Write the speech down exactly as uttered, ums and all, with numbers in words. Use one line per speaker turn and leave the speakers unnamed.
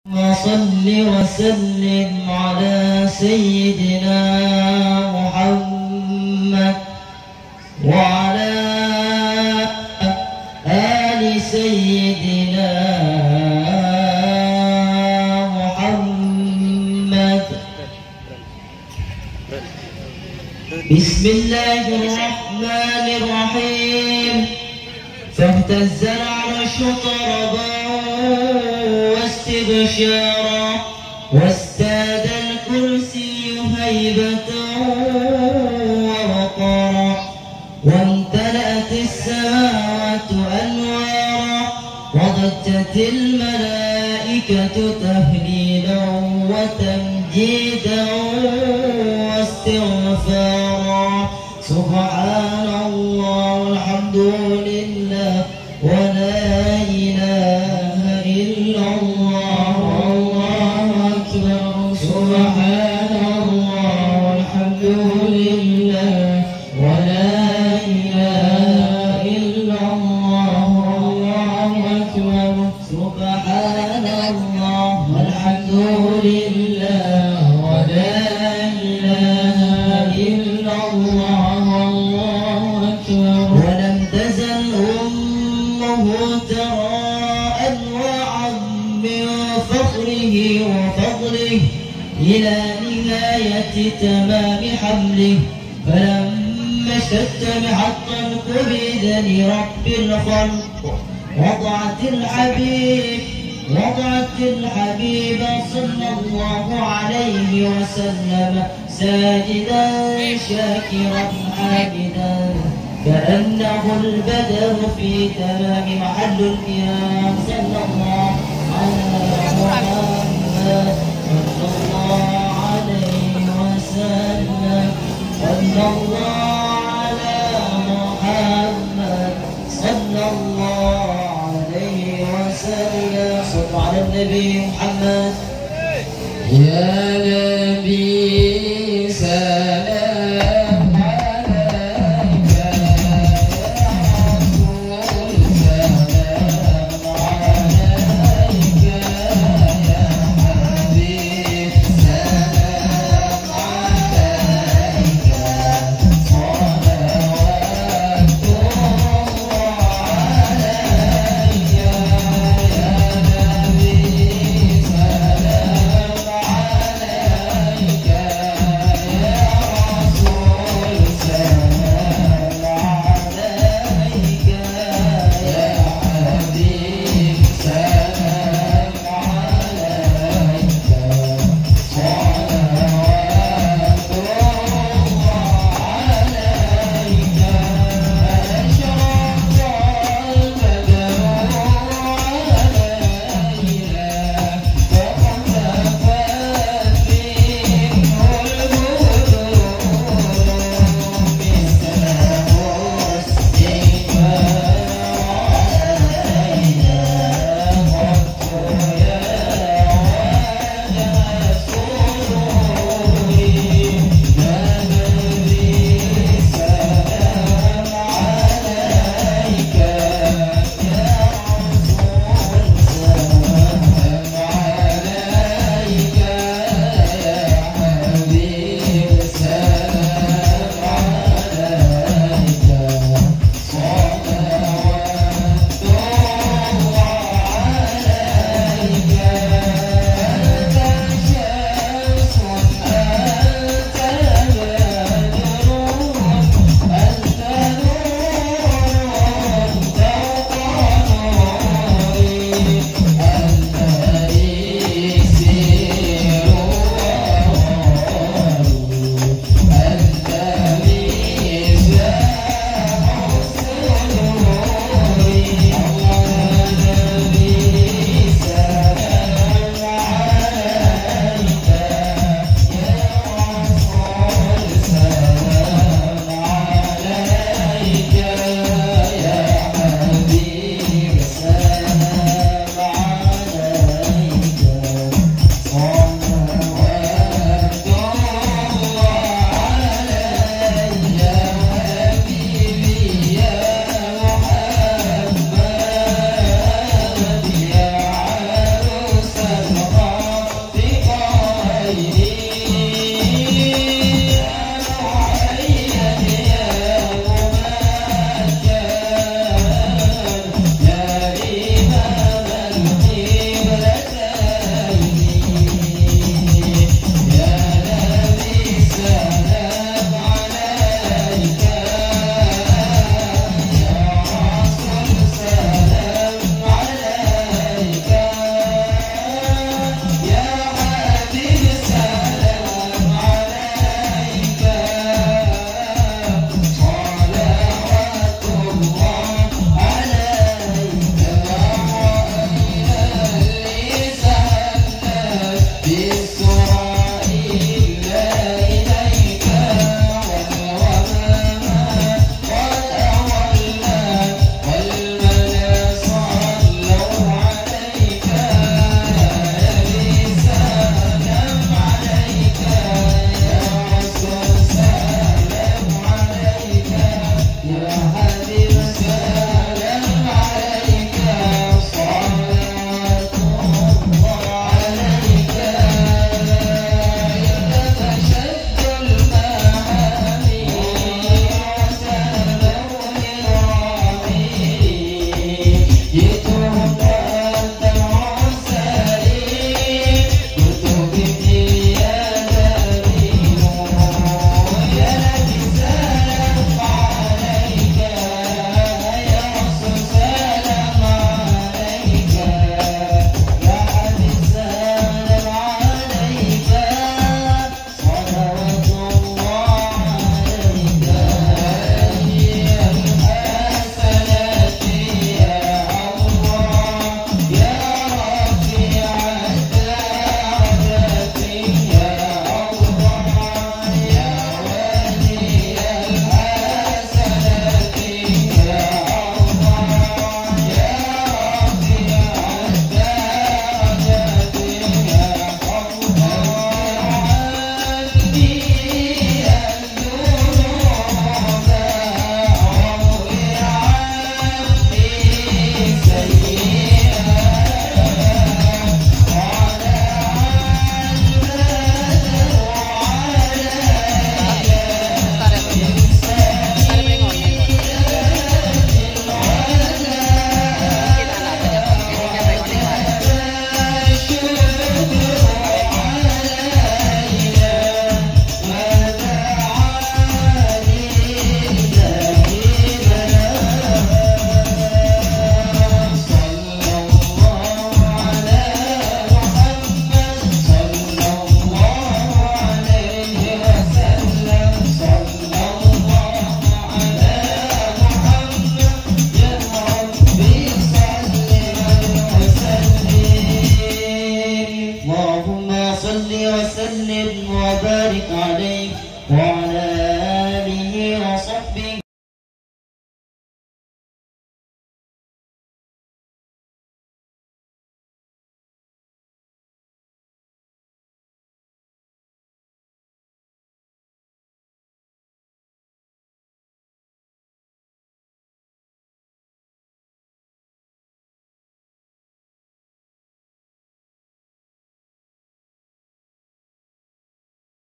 صل وسلم على سيدنا محمد وعلى آل سيدنا محمد. بسم الله الرحمن الرحيم. فاهتز العرش طربا واستبشارا واستاد الكرسي هيبة ووقارا وامتلأت السماوات أنوارا وضجت الملائكة تهليلا وتمجيدا واستغفارا. سبحان الله والحمد لله ولا إله إلا الله والله أكبر. سبحان الله والحمد لله ولا إله إلا الله والله أكبر. سبحان الله والحمد لله ولا إله إلا الله والله أكبر. ولم تزل أمه ترى أنواعا من فخره وفضله إلى نهاية تمام حمله. فلما اشتد محطا قبض لرب الخلق وضعت الحبيب وضعت الحبيب صلى الله عليه وسلم ساجدا شاكرا حامدا كأنه البدر في تمام محل القيام. صلى الله على محمد صلى الله عليه وسلم. صلى الله على محمد صلى الله عليه وسلم. صلوا على النبي محمد. يا نبي سلام عليك يا رسول سلام عليك يا حبيب سلام عليك صلوات الله عليك يا نبي سلام عليك جئتهم